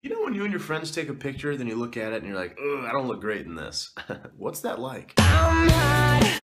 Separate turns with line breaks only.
You know when you and your friends take a picture, then you look at it and you're like, "Ugh, I don't look great in this." What's that like?